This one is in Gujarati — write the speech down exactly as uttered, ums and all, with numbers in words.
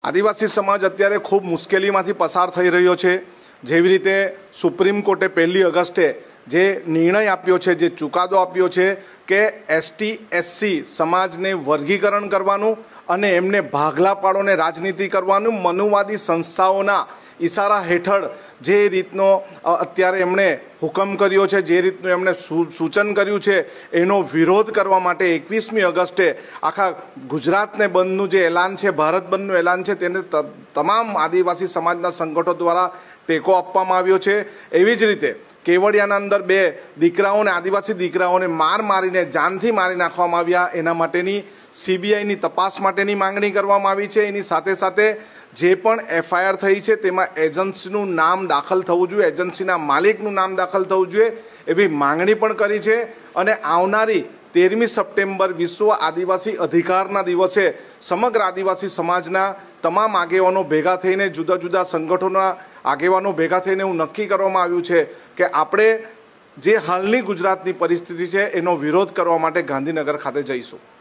આદિવાસી સમાજ અત્યારે ખૂબ મુશ્કેલીમાંથી પસાર થઈ રહ્યો છે। જેવી રીતે સુપ્રીમ કોર્ટે પહેલી ઓગસ્ટે જે નિર્ણય આપ્યો છે, જે ચુકાદો આપ્યો છે કે એસટી એસસી સમાજને વર્ગીકરણ કરવાનું અને એમને ભાગલા પાડોને રાજનીતિ કરવાનું મનુવાદી સંસ્થાઓના ઈશારા હેઠળ જે રીતનો અત્યારે એમણે હુકમ કર્યો છે, જે રીતનું એમણે સૂચન કર્યું છે, એનો વિરોધ કરવા માટે એકવીસમી ઓગસ્ટે આખા ગુજરાતને બંધનું જે એલાન છે, ભારત બંધનું એલાન છે, તેને તમામ આદિવાસી સમાજના સંગઠનો દ્વારા ટેકો આપવામાં આવ્યો છે। એવી જ રીતે કેવડિયાના અંદર બે દીકરાઓને, આદિવાસી દીકરાઓને માર મારીને જાનથી મારી નાખવામાં આવ્યા, એના માટેની સીબીઆઈની તપાસ માટેની માંગણી કરવામાં આવી છે। એની સાથે સાથે જે પણ એફઆઈઆર થઈ છે તેમાં એજન્સીનું નામ દાખલ થવું જોઈએ, એજન્સીના માલિકનું નામ દાખલ થવું જોઈએ, એવી માંગણી પણ કરી છે। અને આવનારી તેરમી સપ્ટેમ્બર વિશ્વ આદિવાસી અધિકારના દિવસે સમગ્ર આદિવાસી સમાજના તમામ આગેવાનો ભેગા થઈને, જુદા જુદા સંગઠનોના આગેવાનો ભેગા થઈને એવું નક્કી કરવામાં આવ્યું છે કે આપણે જે હાલની ગુજરાતની પરિસ્થિતિ છે એનો વિરોધ કરવા માટે ગાંધીનગર ખાતે જઈશું।